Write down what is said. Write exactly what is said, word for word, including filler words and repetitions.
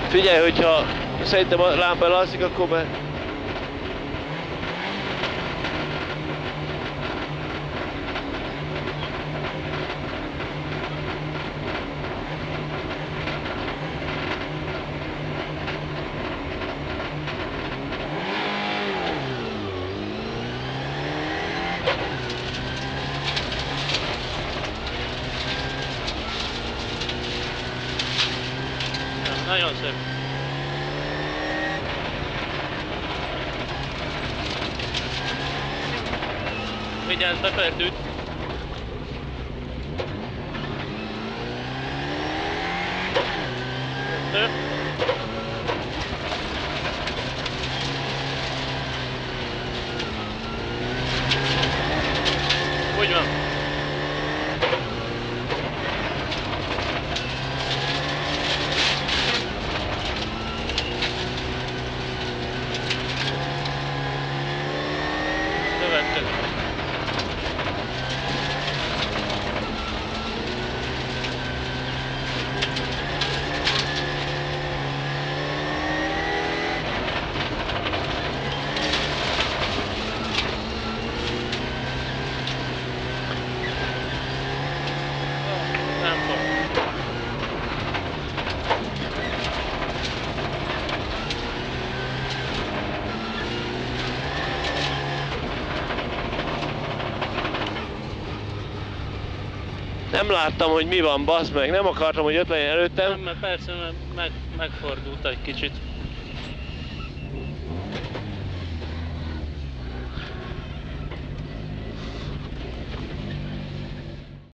Figyelj, hogyha szerintem a lámpa elalszik, akkor be... Nagyon szép. Vigyázz, beferdült. Kettő. Úgy van. Nem láttam, hogy mi van, bassz meg. Nem akartam, hogy ott legyen előttem. Nem, mert persze, mert meg, megfordult egy kicsit.